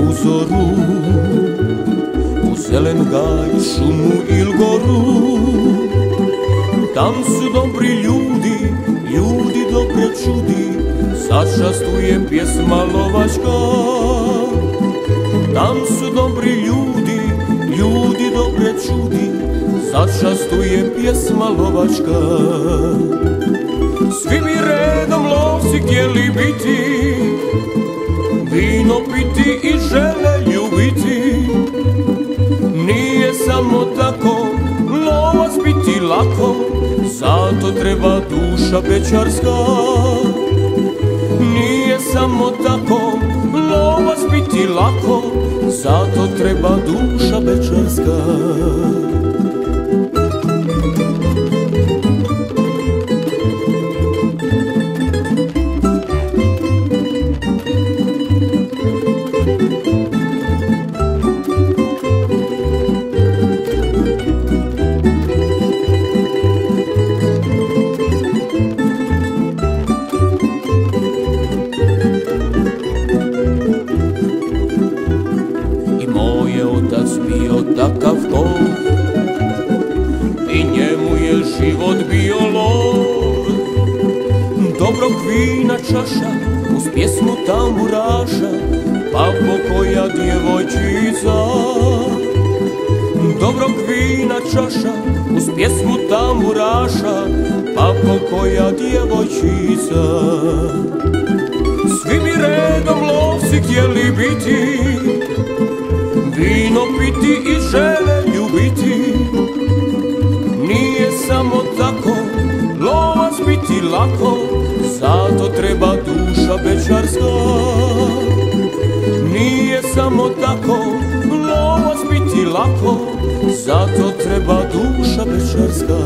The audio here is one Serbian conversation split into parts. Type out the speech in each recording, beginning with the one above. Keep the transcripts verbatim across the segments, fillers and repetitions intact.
zoru, u zelen gaj, šumu il goru. Tam su dobri ljudi, ljudi dobre čudi, sačastuje pjesma lovačka. Tam su dobri ljudi, ljudi dobre čudi, sačastuje pjesma lovačka. Svi mi redom lovci htjeli biti, vino piti i žele ljubiti. Nije samo tako lovac biti lako, zato treba duša bečarska. Nije samo tako lovac biti lako, zato treba duša bečarska. Bio takav ko i njemu je život bio lov. Dobrog vina čaša uz pjesmu tamburaša, pa pokoja djevojčica. Dobrog vina čaša uz pjesmu tamburaša, pa pokoja djevojčica. Svi mi redom lovci htjeli biti, vino piti i žele ljubiti. Nije samo tako lovac biti lako, zato treba duša bečarska. Nije samo tako lovac biti lako, zato treba duša bečarska.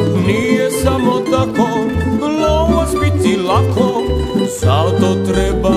Samo tako lovac biti lako, zato treba